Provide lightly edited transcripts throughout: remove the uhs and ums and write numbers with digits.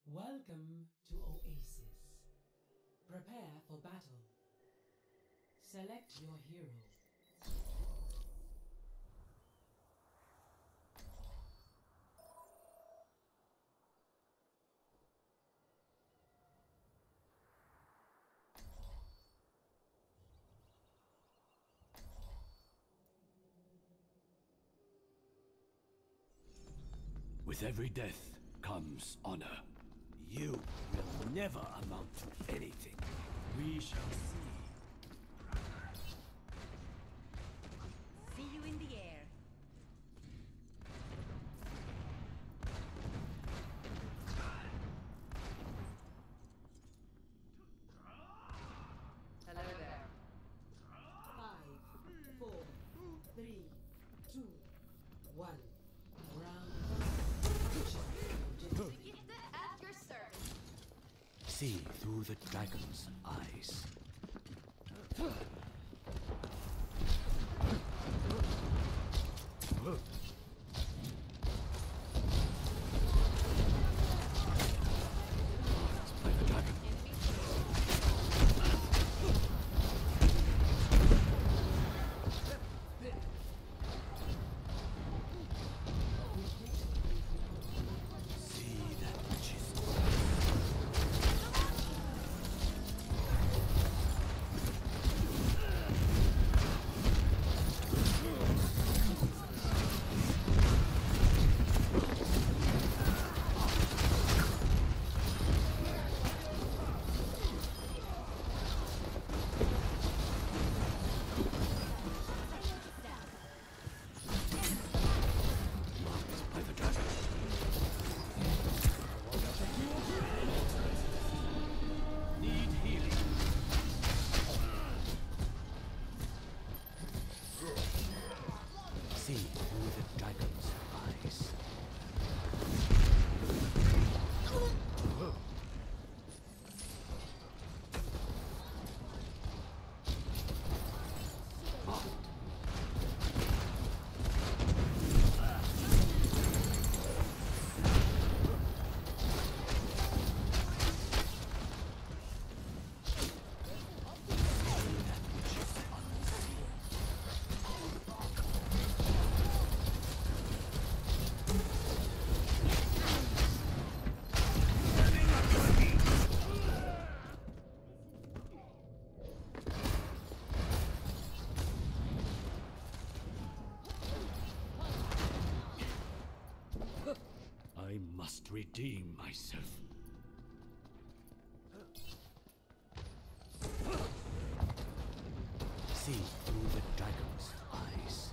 Welcome to Oasis. Prepare for battle. Select your hero. With every death comes honor. You will never amount to anything. We shall see. See you in the air. Hello there. 5, 4, 3, 2, 1. Round. At your service. See through the dragon's eyes. By the dragon. See that which is marked by the dragon. Need healing. See through the dragon's eyes. I must redeem myself. See through the dragon's eyes.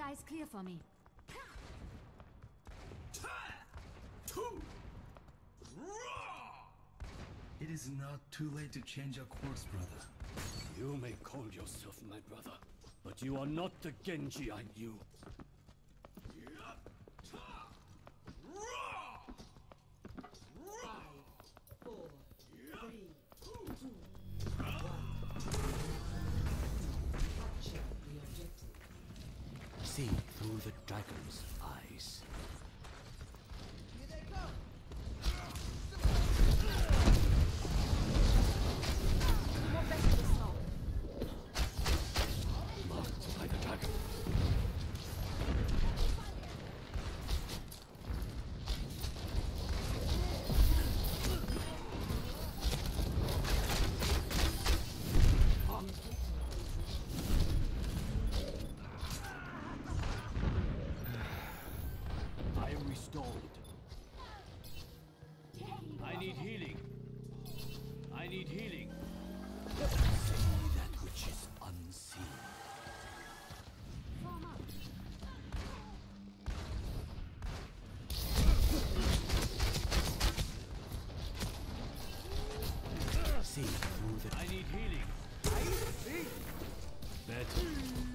skies clear for me. It is not too late to change our course, brother. You may call yourself my brother, but you are not the Genji I knew. 5, 4, 3, 2, 1. Capture the objective. See through the dragon's eyes. More vegetables now. Marked by the dragon. I am restored. I need healing. I need healing. See that which is unseen. Form up. See through the... I need healing. I see. Better.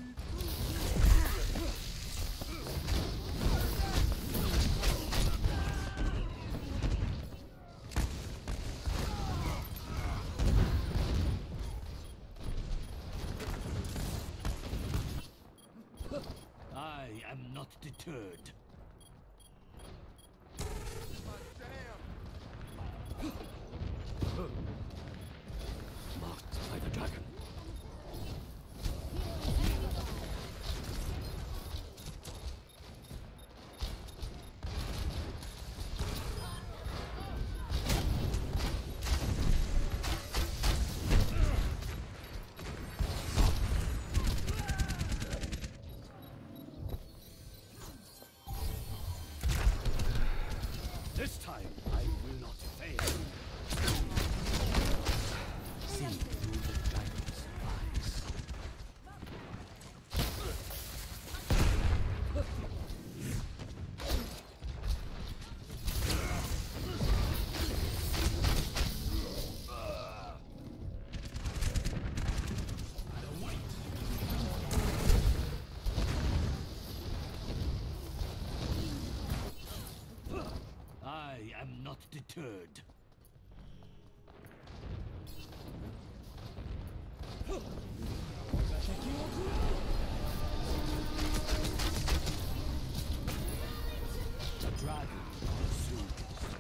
I am not deterred. Marked by the dragon. This time, I will not fail. See through the dragon's eyes. I am not deterred. The dragon pursues.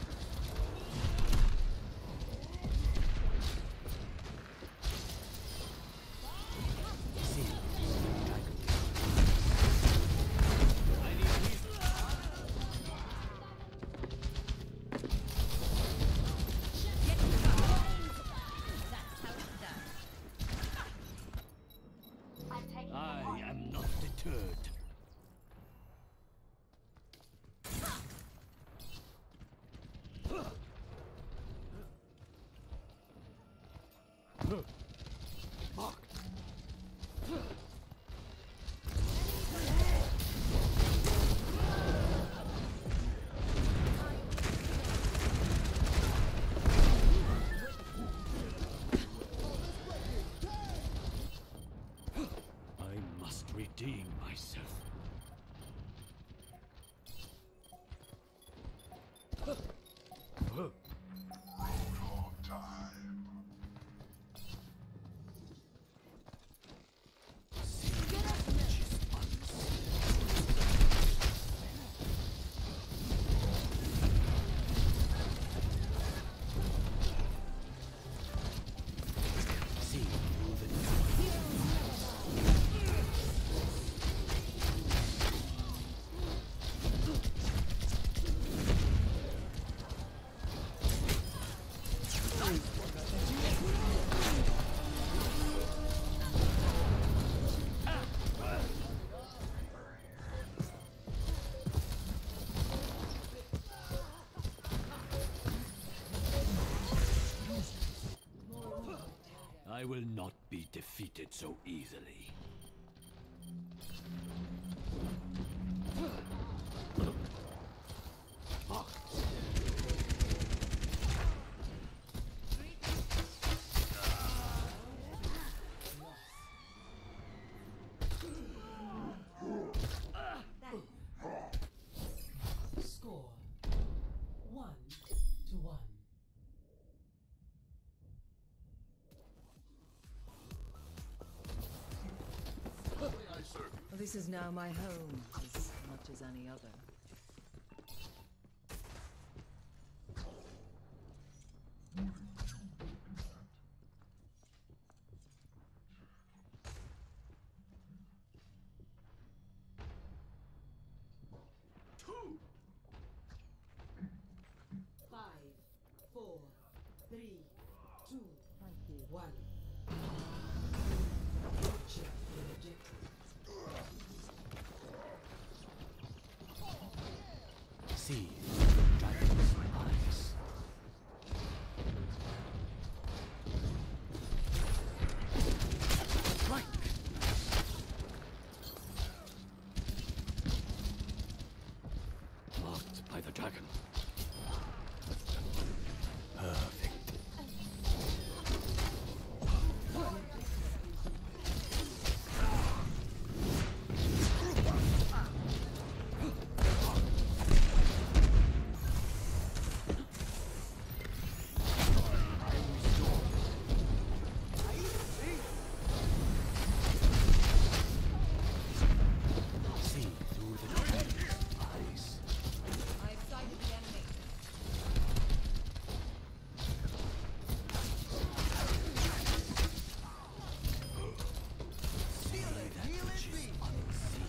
See the dragon. I need healing. Get to the lines. That's how it's done. I'm taking I am not deterred. Marked. I must redeem myself. See that which is unseen. See through the I will not be defeated so easily. This is now my home, as much as any other. Five, four, three, two, Thank you. one. Capture the objective. See dragon's eyes. Strike! Marked by the dragon. Perfect. See through the dragon's eyes. I've sighted the enemy. See that which is unseen.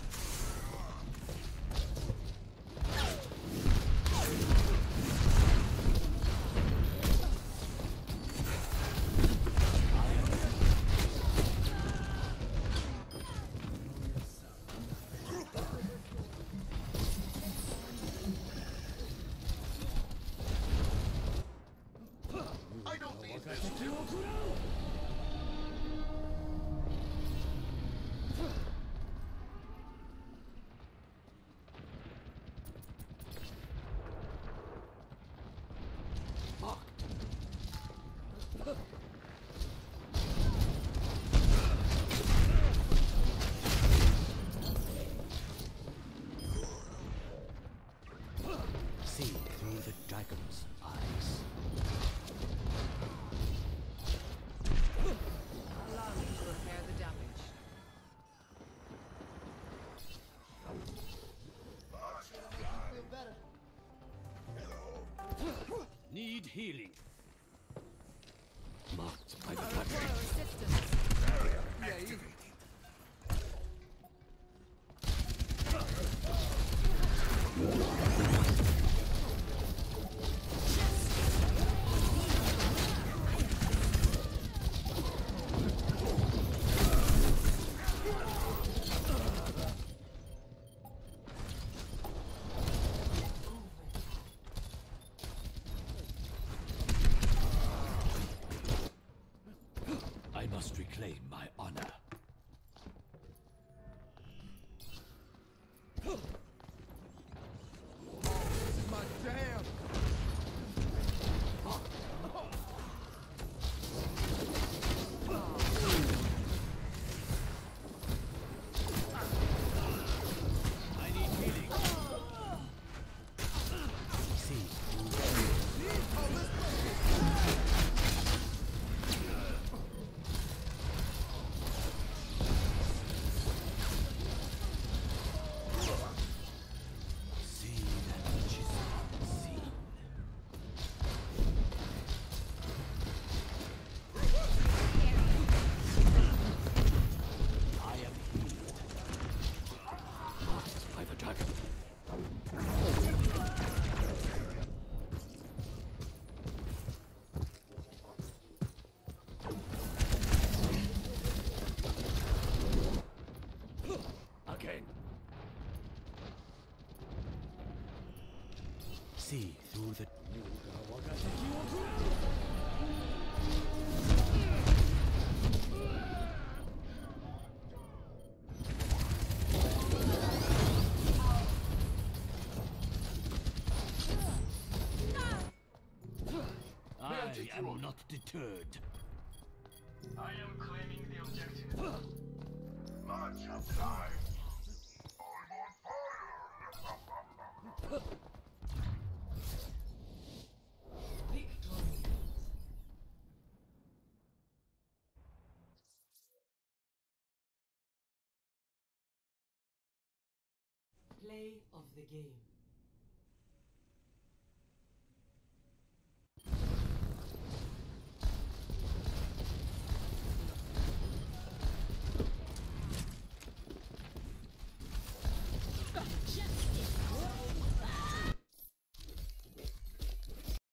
Marked. See through the dragon's eyes. Allow me to repair the damage. Need healing. Marked by the dragon. Resistance. I must reclaim my honor. I need healing. See. See that which is unseen. I am healed. Marked by the dragon. Again. See through the I am not deterred. I am claiming the objective. Much obliged. I'm on fire! Play of the game.